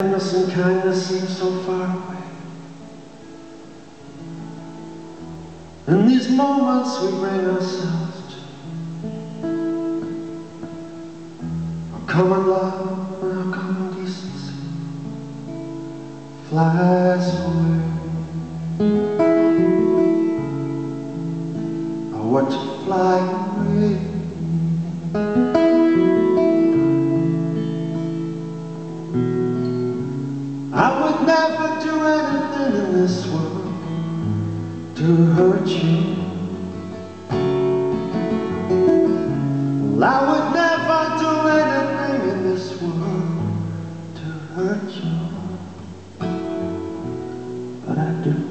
Goodness and kindness seem so far away. In these moments we bring ourselves to our common love and our common decency flies away. I want to fly away. I would never do anything in this world to hurt you. Well, I would never do anything in this world to hurt you, but I do.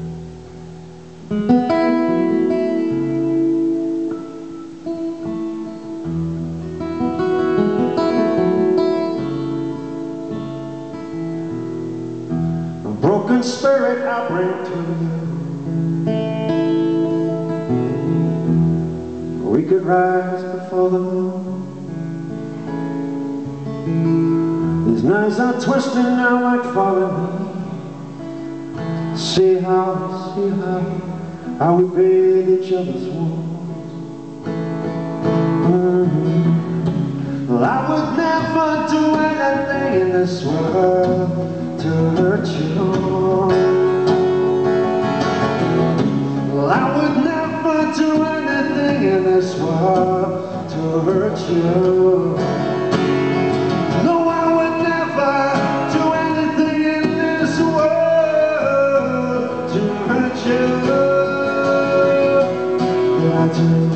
Broken spirit I bring to you. We could rise before the moon. These knives are twisting now like falling leaves. See how we bathe each other's wounds. Well, I would never do anything in this world to hurt you. Well, I would never do anything in this world to hurt you. No, I would never do anything in this world to hurt you. But I do.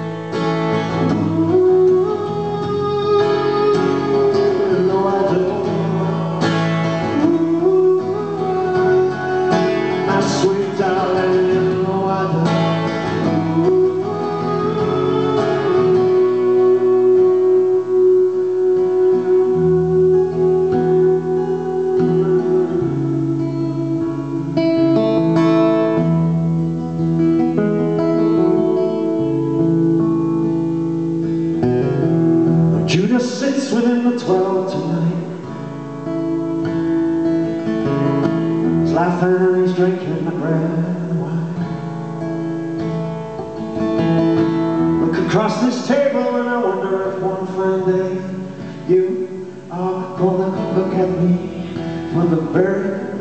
Judas sits within the 12 tonight. He's laughing and he's drinking the bread and wine. Look across this table and I wonder if one fine day you are gonna look at me for the very